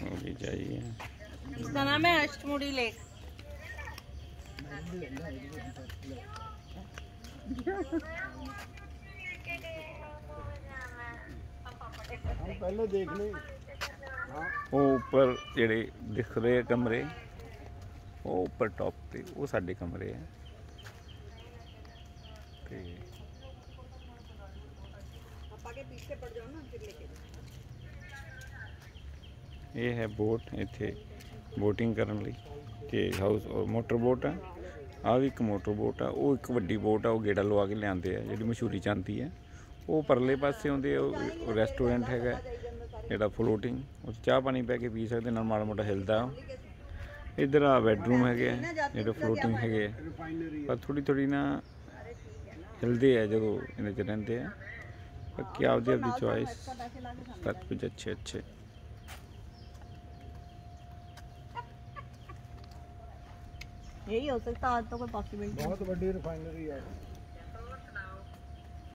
होगी चाहिए। इसका नाम है अष्टमुड़ी लेक। पहले देख ले वो ऊपर जेडे दिख रहे कमरे वो ऊपर टॉप पे वो साडे कमरे हैं। ये है बोट, इत्थे बोटिंग करने लई केज हाउस और मोटर बोट है। आ भी एक मोटर बोट है, वो एक वड्डी बोट है, वो गेड़ा लवा के लियाते हैं जी मशहूरी चाहती है। वो परले पासे आउंदे रेस्टोरेंट है जोड़ा फ्लोटिंग, उस चाह पानी पै के पी सकते, माड़ा मोटा हिलदा। इधर आ बैडरूम है जो फ्लोटिंग है, पर थोड़ी थोड़ी ना हिलते है जो इन रहते हैं। बाकी आपकी आपकी चॉइस, सब कुछ अच्छे अच्छे। यही हो सकता आज तो कोई पॉसिबिलिटी। बहुत बड़ी रिफाइनरी है।